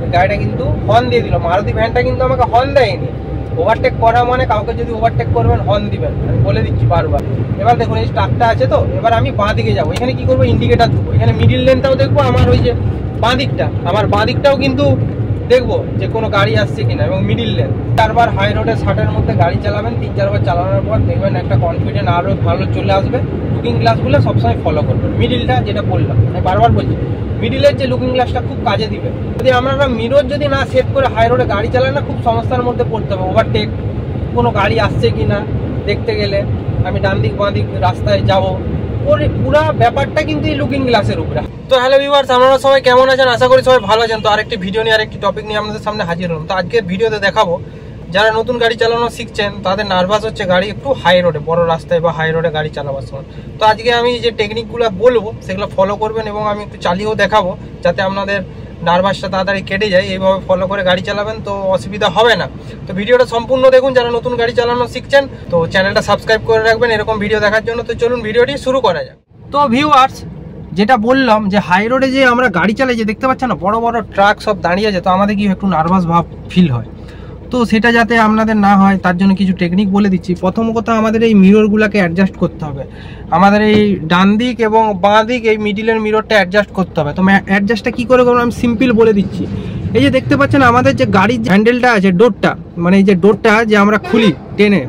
গাড়িটা কিন্তু হর্ন দিয়ে দিল। মারুতি ভ্যানটা কিন্তু আমাকে হর্ন দেয়নি। ওভারটেক করা মানে কাউকে যদি ওভারটেক করবেন হর্ন দিবেন, আমি বলে দিচ্ছি বারবার। এবার দেখুন এই ট্রাকটা আছে, তো এবার আমি বাঁ দিকে যাবো। এখানে কি করবো, ইন্ডিকেটার দেবো। এখানে মিডিল লেনটাও দেখবো, আমার ওই যে বাঁ দিকটা, আমার বাঁ দিকটাও কিন্তু দেখবো যে কোনো গাড়ি আসছে কিনা। এবং মিডিল লেন 4বার হাই রোডে 60-এর মধ্যে গাড়ি চালাবেন, 3-4বার চালানোর পর দেখবেন একটা কনফিডেন্ট আরও ভালো চলে আসবে। লুকিং গ্লাসগুলো সবসময় ফলো করবেন। মিডিলটা যেটা বললাম, আমি বারবার বলছি, মিডিলের যে লুকিং গ্লাসটা খুব কাজে দিবে। যদি আমরা মিরর যদি না সেট করে হাই রোডে গাড়ি চালান না, খুব সমস্যার মধ্যে পড়তে হবে। ওভারটেক, কোনো গাড়ি আসছে কিনা দেখতে গেলে, আমি ডান দিক বাঁ দিক রাস্তায় যাবো, ওর পুরো ব্যাপারটা কিন্তু এই লুকিং গ্লাসের উপরে। তো হ্যালো ভিউয়ার্স, আপনারা সবাই কেমন আছেন? আশা করি সবাই ভালো আছেন। তো আরেকটি ভিডিও নিয়ে আরেকটি টপিক নিয়ে আপনাদের সামনে হাজির হলাম। তো আজকের ভিডিওতে দেখাবো, যারা নতুন গাড়ি চালানো শিখছেন তাদের নার্ভাস হচ্ছে গাড়ি একটু হাই রোডে, বড় রাস্তায় বা হাই রোডে গাড়ি চালাবার সময়। তো আজকে আমি যে টেকনিকগুলো বলবো সেগুলো ফলো করবেন, এবং আমি একটু চালিয়েও দেখাবো, যাতে আপনাদের নার্ভাসটা তাড়াতাড়ি কেটে যায়। এইভাবে ফলো করে গাড়ি চালাবেন তো অসুবিধা হবে না। তো ভিডিওটা সম্পূর্ণ দেখুন যারা নতুন গাড়ি চালানো শিখছেন। তো চ্যানেলটা সাবস্ক্রাইব করে রাখবেন এরকম ভিডিও দেখার জন্য। তো চলুন ভিডিওটি শুরু করা যাক। তো ভিউয়ার্স, যেটা বললাম যে হাই রোডে যে আমরা গাড়ি চালাই, যে দেখতে পাচ্ছেন না বড় বড় ট্রাক সব দাঁড়িয়ে আছে, তো আমাদের কি একটু নার্ভাস ভাব ফিল হয়। তো সেটা যাতে আপনাদের না হয় তার জন্য কিছু টেকনিক বলে দিচ্ছি। প্রথম কথা, আমাদের এই মিররগুলোকে অ্যাডজাস্ট করতে হবে। আমাদের এই ডান দিক এবং বাঁ দিক এই মিডিলের মিররটা অ্যাডজাস্ট করতে হবে। তো অ্যাডজাস্টটা কী করে করবো আমি সিম্পল বলে দিচ্ছি। এই যে দেখতে পাচ্ছেন আমাদের যে গাড়ির হ্যান্ডেলটা আছে, ডোরটা, মানে এই যে ডোরটা যে আমরা খুলি টেনে,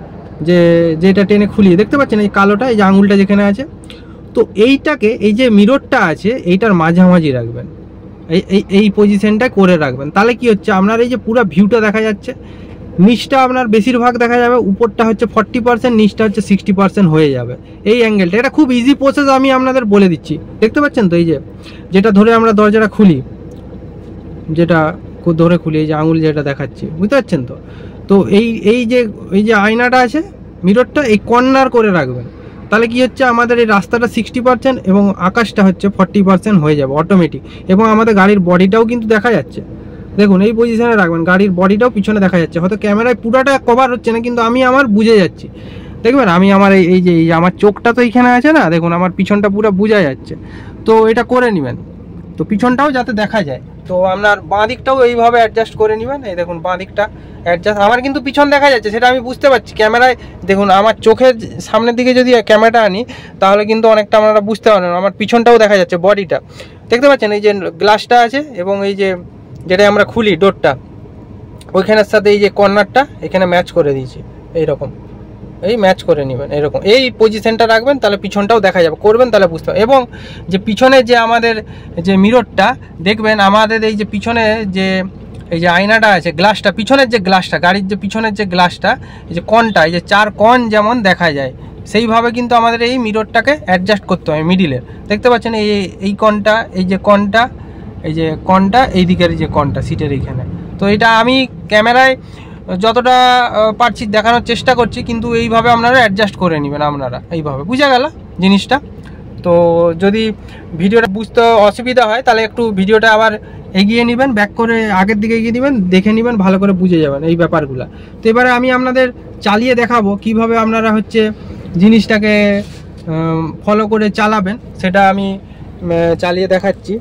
যেটা টেনে খুলি, দেখতে পাচ্ছেন এই কালোটা, এই যে আঙুলটা যেখানে আছে, তো এইটাকে এই যে মিররটা আছে এইটার মাঝামাঝি রাখবেন, এই পজিশনটা করে রাখবেন। তাহলে কি হচ্ছে, আপনার এই যে পুরো ভিউটা দেখা যাচ্ছে, নিচটা আপনার বেশিরভাগ দেখা যাবে, উপরটা হচ্ছে 40%, নিচটা হচ্ছে 60% হয়ে যাবে এই অ্যাঙ্গেলটা। এটা খুব ইজি প্রসেস, আমি আপনাদের বলে দিচ্ছি। দেখতে পাচ্ছেন তো এই যে যেটা ধরে আমরা দরজাটা খুলি, যেটা ধরে খুলি, এই যে আঙুল যেটা দেখাচ্ছি, বুঝতে পারছেন তো। তো এই যে আয়নাটা আছে, মিররটা এই কর্নার করে রাখবেন। তাহলে কি হচ্ছে, আমাদের এই রাস্তাটা 60% এবং আকাশটা হচ্ছে 40% হয়ে যাবে অটোমেটিক। এবং আমাদের গাড়ির বডিটাও কিন্তু দেখা যাচ্ছে, দেখুন এই পজিশনে রাখবেন, গাড়ির বডিটাও পিছনে দেখা যাচ্ছে। হয়তো ক্যামেরায় পুরোটা কভার হচ্ছে না, কিন্তু আমি আমার বুঝে যাচ্ছি। দেখবেন আমি আমার এই যে আমার চোখটা তো এইখানে আছে না, দেখুন আমার পিছনটা পুরো বোঝা যাচ্ছে। তো এটা করে নেবেন, তো পিছনটাও যাতে দেখা যায়। তো আপনার বাঁ দিকটাও এইভাবে অ্যাডজাস্ট করে নেবেন। এই দেখুন বাঁ দিকটা অ্যাডজাস্ট, আমার কিন্তু পিছন দেখা যাচ্ছে, সেটা আমি বুঝতে পারছি ক্যামেরায়। দেখুন আমার চোখের সামনের দিকে যদি ক্যামেরাটা আনি, তাহলে কিন্তু অনেকটা আপনারা বুঝতে পারবেন, আমার পিছনটাও দেখা যাচ্ছে, বডিটা দেখতে পাচ্ছেন। এই যে গ্লাসটা আছে এবং এই যে যেটা আমরা খুলি ডোরটা, ওইখানের সাথে এই যে কর্নারটা এখানে ম্যাচ করে দিয়েছি, এইরকম এই ম্যাচ করে নেবেন, এরকম এই পজিশনটা রাখবেন, তাহলে পিছনটাও দেখা যাবে, করবেন তাহলে বুঝতে পারবেন। এবং যে পিছনে যে আমাদের যে মিররটা দেখবেন, আমাদের এই যে পিছনে যে এই যে আয়নাটা আছে, গ্লাসটা, পিছনের যে গ্লাসটা, গাড়ির যে পিছনের যে গ্লাসটা, এই যে কনটা, এই যে 4 কন যেমন দেখা যায়, সেইভাবে কিন্তু আমাদের এই মিররটাকে অ্যাডজাস্ট করতে হয় মিডিলের। দেখতে পাচ্ছেন এই কনটা, এই যে কনটা, এই যে কনটা, এই দিকের যে কনটা সিটের এইখানে। তো এটা আমি ক্যামেরায় যতটা পারছি দেখানোর চেষ্টা করছি, কিন্তু এইভাবে আপনারা অ্যাডজাস্ট করে নেবেন আপনারা, এইভাবে। বুঝা গেল জিনিসটা? তো যদি ভিডিওটা বুঝতে অসুবিধা হয়, তাহলে একটু ভিডিওটা আবার এগিয়ে নেবেন, ব্যাক করে আগের দিকে এগিয়ে নেবেন, দেখে নেবেন, ভালো করে বুঝে যাবেন এই ব্যাপারগুলো। তো এবারে আমি আপনাদের চালিয়ে দেখাবো কিভাবে আপনারা হচ্ছে জিনিসটাকে ফলো করে চালাবেন, সেটা আমি চালিয়ে দেখাচ্ছি।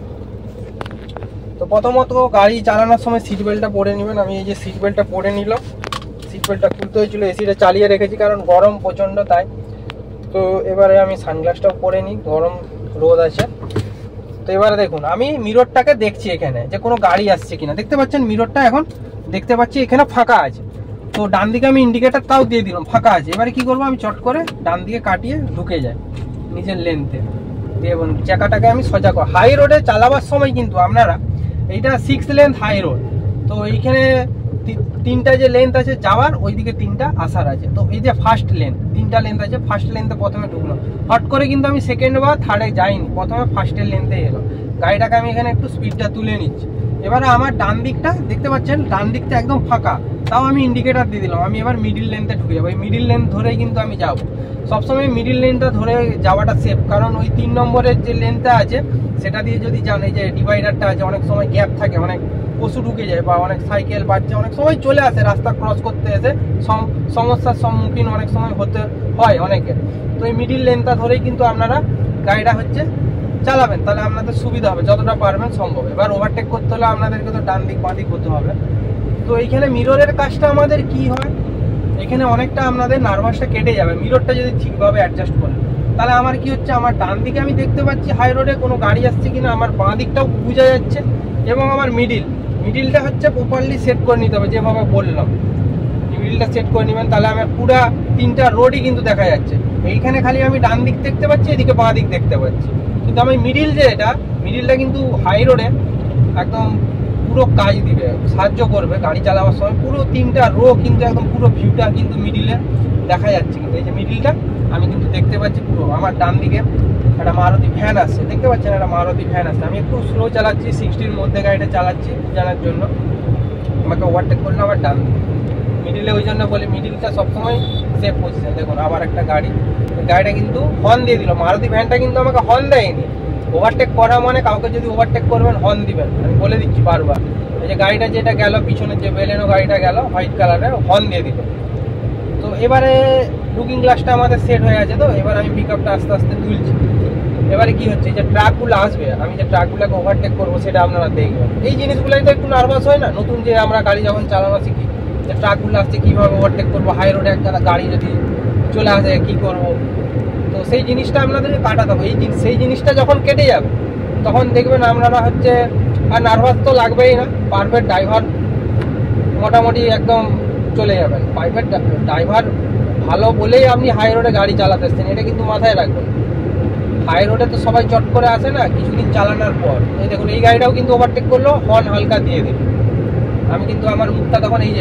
তো প্রথমত গাড়ি চালানোর সময় সিট বেল্টটা পরে নেবেন। আমি এই যে সিট বেল্টটা পরে নিলাম, সিট বেল্টটা খুলতে হয়েছিল, এসিটা চালিয়ে রেখেছি কারণ গরম প্রচণ্ড, তাই। তো এবারে আমি সানগ্লাসটাও পরে নিই, গরম রোদ আছে। তো এবারে দেখুন আমি মিররটাকে দেখছি এখানে যে কোনো গাড়ি আসছে কিনা। দেখতে পাচ্ছেন মিররটা এখন দেখতে পাচ্ছি এখানে ফাঁকা আছে। তো ডান দিকে আমি ইন্ডিকেটারটাও দিয়ে দিলাম, ফাঁকা আছে। এবারে কি করবো, আমি চট করে ডান দিকে কাটিয়ে ঢুকে যাই নিজের লেন্থে, এবং চাকাটাকে আমি সোজা করি। হাই রোডে চালাবার সময় কিন্তু আপনারা, এইটা 6 লেন্থ হাই রোড, তো এইখানে 3টা যে লেন্থ আছে যাওয়ার, ওইদিকে 3টা আসার আছে। তো এই যে ফার্স্ট লেন্থ, 3টা লেন্থ আছে, ফার্স্ট লেন্থে প্রথমে ঢুকলো, হট করে কিন্তু আমি সেকেন্ড বা থার্ডে যাইনি, প্রথমে ফার্স্টের লেন্থে এলো। গাড়িটাকে আমি এখানে একটু স্পিডটা তুলে নিচ্ছি। এবারে আমার ডান দিকটা দেখতে পাচ্ছেন, ডান দিকটা একদম ফাঁকা, তাও আমি ইন্ডিকেটার দিয়ে দিলাম। আমি এবার মিডিল লেন্থে ঢুকে যাবো, এই মিডিল লেন্থ ধরেই কিন্তু আমি যাবো। সবসময় মিডিল লেনটা ধরে যাওয়াটা সেফ, কারণ ওই 3 নম্বরের যে লেনটা আছে সেটা দিয়ে যদি যান, এই যে ডিভাইডারটা আছে, অনেক সময় গ্যাপ থাকে, অনেক পশু ঢুকে যায় বা অনেক সাইকেল বাচ্চা অনেক সময় চলে আসে রাস্তা ক্রস করতে, এসে সমস্যার সম্মুখীন অনেক সময় হতে হয় অনেকের। তো এই মিডিল লেনটা ধরেই কিন্তু আপনারা গাড়িটা হচ্ছে চালাবেন, তাহলে আপনাদের সুবিধা হবে যতটা পারবেন সম্ভব। এবার ওভারটেক করতে হলে আপনাদেরকে তো ডান দিক বাঁ দিক হতে হবে। তো এইখানে মিররের কাজটা আমাদের কি হয়, এখানে অনেকটা আপনাদের নার্ভাসটা কেটে যাবে মিররটা যদি ঠিকভাবে অ্যাডজাস্ট করে। তাহলে আমার কি হচ্ছে, আমার ডান দিকে আমি দেখতে পাচ্ছি হাই রোডে কোনো গাড়ি আসছে কিনা, আমার বাঁ দিকটাও বোঝা যাচ্ছে, এবং আমার মিডিলটা হচ্ছে প্রপারলি সেট করে নিতে হবে যেভাবে বললাম। মিডিলটা সেট করে নেবেন, তাহলে আমার পুরা 3টা রোডই কিন্তু দেখা যাচ্ছে। এইখানে খালি আমি ডান দিক দেখতে পাচ্ছি, এদিকে বাঁ দিক দেখতে পাচ্ছি, কিন্তু আমি মিডিলটা কিন্তু হাই রোডে একদম পুরো কাজ দিবে, সাহায্য করবে গাড়ি চালাবার সময়। পুরো 3টা রো কিন্তু একদম পুরো ভিউটা কিন্তু মিডিলে দেখা যাচ্ছে। কিন্তু এই যে মিডিলটা আমি কিন্তু দেখতে পাচ্ছি পুরো। আমার ডান দিকে একটা মারুতি ভ্যান আসছে, দেখতে পাচ্ছেন একটা মারুতি ভ্যান আসছে। আমি একটু স্লো চালাচ্ছি, 60-র মধ্যে গাড়িটা চালাচ্ছি জানার জন্য। আমাকে ওভারটেক করলে আমার ডান মিডিলে, ওই জন্য বলি মিডিলটা সবসময় সেফ পজিশন। দেখুন আবার একটা গাড়িটা কিন্তু হর্ন দিয়ে দিল। মারুতি ভ্যানটা কিন্তু আমাকে হর্ন দেয়নি। ওভারটেক করা মানে কাউকে যদি ওভারটেক করবেন হর্ন দিবেন, আমি বলে দিচ্ছি বারবার। এই যে গাড়িটা যেটা গেল, পিছনে যে বেলেনো গাড়িটা গেল হোয়াইট কালারের, হর্ন দিয়ে দিল। তো এবারে লুকিং গ্লাসটা আমাদের সেট হয়ে আছে। তো এবার আমি পিক আপটা আস্তে আস্তে তুলছি। এবারে কি হচ্ছে, যে ট্রাকগুলো আসবে, আমি যে ট্রাকগুলোকে ওভারটেক করবো সেটা আপনারা দেখবেন। এই জিনিসগুলোই তো একটু নার্ভাস হয় না, নতুন যে আমরা গাড়ি যখন চালানো শিখি, যে ট্রাকগুলো আসছে কীভাবে ওভারটেক করবো, হাই রোডে একটা গাড়ি যদি চলে আসে কী করবো। তো সেই জিনিসটা আপনাদেরকে কাটাতে হবে। সেই জিনিসটা যখন কেটে যাবে তখন দেখবেন আপনারা হচ্ছে আর নার্ভাস তো লাগবেই না। পারফেক্ট ড্রাইভার মোটামুটি একদম চলে যাবেন। প্রাইভেট ড্রাইভার ভালো বলেই আপনি হাই রোডে গাড়ি চালাতে এসছেন, এটা কিন্তু মাথায় রাখবেন। হাই রোডে তো সবাই চট করে আসে না, কিছুদিন চালানোর পর। এই দেখুন এই গাড়িটাও কিন্তু ওভারটেক করলো, হর্ন হালকা দিয়ে দিল। আমি কিন্তু আমার মুখটা তখন এই যে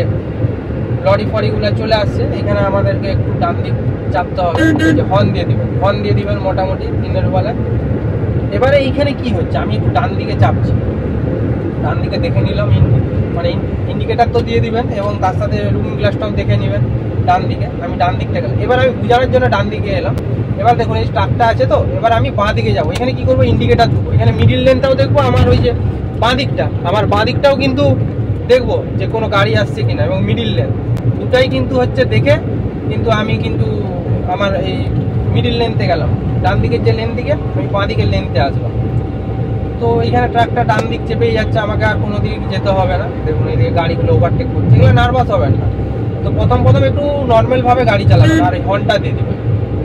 লরি ফরিগুলো চলে আসছে, এখানে আমাদেরকে একটু ডান দিক চাপতে হবে, যে হর্ন দিয়ে দিবেন মোটামুটি দিনের বেলায়। এবারে এইখানে কি হচ্ছে, আমি একটু ডান দিকে চাপছি, ডান দিকে দেখে নিলাম, মানে ইন্ডিকেটার তো দিয়ে দিবেন এবং তার সাথে লুকিং গ্লাসটাও দেখে নেবেন ডান দিকে। আমি ডান দিকটা গেলাম, এবার আমি বুঝানোর জন্য ডান দিকে এলাম। এবার দেখুন এই ট্রাকটা আছে, তো এবার আমি বাঁ দিকে যাবো। এখানে কি করবো, ইন্ডিকেটার দেবো। এখানে মিডিল লেনটাও দেখবো, আমার ওই যে বাঁ দিকটাও কিন্তু দেখবো যে কোনো গাড়ি আসছে কিনা, এবং মিডিল লেন দুটাই কিন্তু হচ্ছে দেখে কিন্তু আমি কিন্তু আমার এই মিডিল লেনতে গেলাম। ডান দিকের যে লেন দিকে আমি বাঁ দিকের লেনতে আসলাম। তো এইখানে ট্রাকটা ডান দিক চেপেই যাচ্ছে, আমাকে আর কোনো দিকে যেতে হবে না। দেখুন এইদিকে গাড়িগুলো ওভারটেক করছে, এগুলো নার্ভাস হবেন না। তো প্রথম একটু নর্মালভাবে গাড়ি চালাবেন, আর এই হর্নটা দিয়ে দেবেন।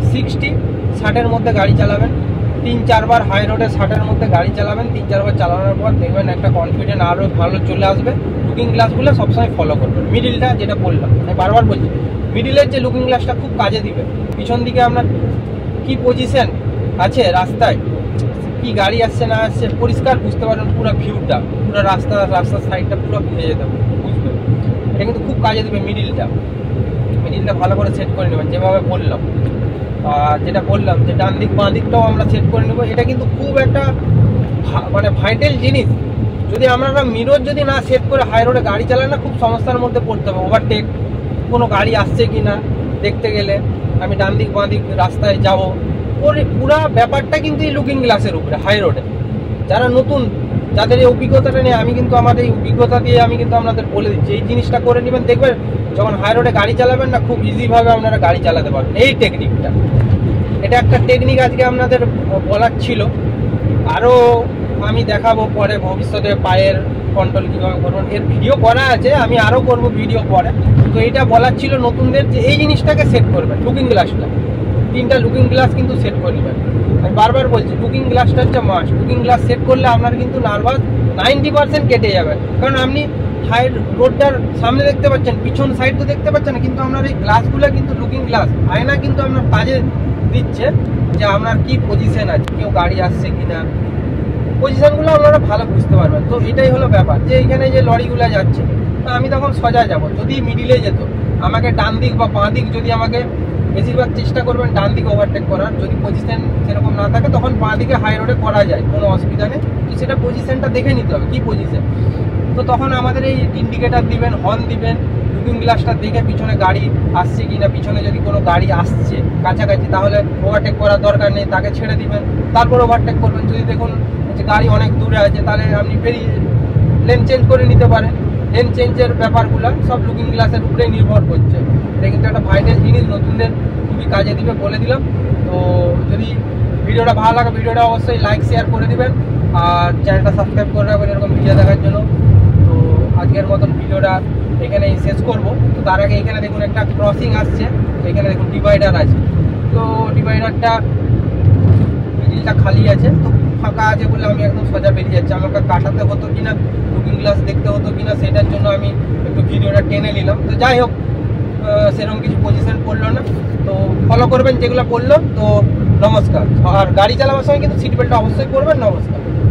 60-60-এর মধ্যে গাড়ি চালাবেন, 3-4 বার হাই রোডে 60-এর মধ্যে গাড়ি চালাবেন। 3-4 বার চালানোর পর দেখবেন একটা কনফিডেন্ট আরও ভালো চলে আসবে। লুকিং গ্লাসগুলো সবসময় ফলো করবেন। মিডিলটা যেটা বললাম, আমি বারবার বলছি, মিডিলের যে লুকিং গ্লাসটা খুব কাজে দিবে। পিছন দিকে আপনার কি পজিশন আছে রাস্তায়, কি গাড়ি আসছে না আসছে পরিষ্কার বুঝতে পারবেন। পুরো ভিউটা, পুরো রাস্তার সাইডটা পুরো বুঝে যেতে বুঝবেন। এটা কিন্তু খুব কাজে দেবে। মিডিলটা ভালো করে সেট করে নেবেন যেভাবে বললাম। যেটা বললাম যে ডান দিক বাঁ দিকটাও আমরা সেট করে নেব। এটা কিন্তু খুব একটা মানে ভাইটাল জিনিস। যদি আপনারা মিরর যদি না সেট করে হাই রোডে গাড়ি চালান না, খুব সমস্যার মধ্যে পড়তে হবে। ওভারটেক কোনো গাড়ি আসছে কি না দেখতে গেলে, আমি ডান দিক বাঁ দিক রাস্তায় যাবো, পুরো ব্যাপারটা কিন্তু এই লুকিং গ্লাসের উপরে। হাই রোডে যারা নতুন, যাদের এই অভিজ্ঞতাটা নেই, আমি কিন্তু আমাদের এই অভিজ্ঞতা দিয়ে আমি কিন্তু আপনাদের বলে দিচ্ছি, এই জিনিসটা করে নেবেন। দেখবেন যখন হাই রোডে গাড়ি চালাবেন না, খুব ইজিভাবে আপনারা গাড়ি চালাতে পারবেন। এই টেকনিকটা, এটা একটা টেকনিক আজকে আপনাদের বলার ছিল। আরও আমি দেখাবো পরে ভবিষ্যতে পায়ের কন্ট্রোল কীভাবে করবেন, এর ভিডিও করা আছে, আমি আরও করব ভিডিও পরে। তো এটা বলার ছিল নতুনদের, যে এই জিনিসটাকে সেট করবেন। লুকিং গ্লাসটা 3টা লুকিং গ্লাস কিন্তু সেট করে নেবেন। আমি বারবার বলছি লুকিং গ্লাসটা হচ্ছে মাস্ট। লুকিং গ্লাস সেট করলে আপনার কিন্তু নার্ভাস 90% কেটে যাবে। কারণ আপনি হাই রোডটার সামনে দেখতে পাচ্ছেন, পিছন সাইড তো দেখতে পাচ্ছেন না, কিন্তু আপনার এই গ্লাসগুলো কিন্তু লুকিং গ্লাস, আয়না কিন্তু আপনার কাজে দিচ্ছে যে আপনার কি পজিশন আছে, কেউ গাড়ি আসছে কিনা, পজিশনগুলো আপনারা ভালো বুঝতে পারবেন। তো এটাই হলো ব্যাপার, যে এখানে যে লরিগুলো যাচ্ছে, তা আমি তখন সোজা যাব। যদি মিডিলে যেত, আমাকে ডান দিক বা বাঁ দিক, যদি আমাকে বেশিরভাগ চেষ্টা করবেন ডান দিকে ওভারটেক করার। যদি পজিশন সেরকম না থাকে, তখন বাঁ দিকে হাই রোডে করা যায়, কোনো অসুবিধা নেই। তো সেটা পজিশনটা দেখে নিতে হবে, কি পজিশন। তো তখন আমাদের এই ইন্ডিকেটার দিবেন, হর্ন দিবেন, লুকিং গ্লাসটা দেখে পিছনে গাড়ি আসছে কিনা, পিছনে যদি কোনো গাড়ি আসছে কাছাকাছি, তাহলে ওভারটেক করার দরকার নেই, তাকে ছেড়ে দিবেন, তারপর ওভারটেক করবেন। যদি দেখুন যে গাড়ি অনেক দূরে আছে, তাহলে আপনি বেরিয়ে লেন চেঞ্জ করে নিতে পারেন। লেন চেঞ্জের ব্যাপারগুলো সব লুকিং গ্লাসের উপরেই নির্ভর করছে। এটা কিন্তু একটা ভাইটাল জিনিস, নতুনদের খুবই কাজে দিবে, বলে দিলাম। তো যদি ভিডিওটা ভালো লাগে ভিডিওটা অবশ্যই লাইক শেয়ার করে দিবেন, আর চ্যানেলটা সাবস্ক্রাইব করে রাখবেন এরকম ভিডিও দেখার জন্য। তো আজকের মতন ভিডিওটা এখানেই শেষ করব। তো তার আগে এখানে দেখুন একটা ক্রসিং আসছে, এখানে দেখুন ডিভাইডার আছে। তো ডিভাইডারটা মিডিলটা খালি আছে, তো ফাঁকা আছে বলে আমি একদম সোজা বেরিয়ে যাচ্ছি। আমাকে কাটাতে হতো কিনা, লুকিং গ্লাস দেখতে হতো কিনা, সেটার জন্য আমি একটু ভিডিওটা টেনে নিলাম। তো যাই হোক, সেরকম কিছু পজিশন পড়লো না। তো ফলো করবেন যেগুলো পড়লো। তো নমস্কার। আর গাড়ি চালাবার সময় কিন্তু সিট বেল্টটা অবশ্যই করবেন। নমস্কার।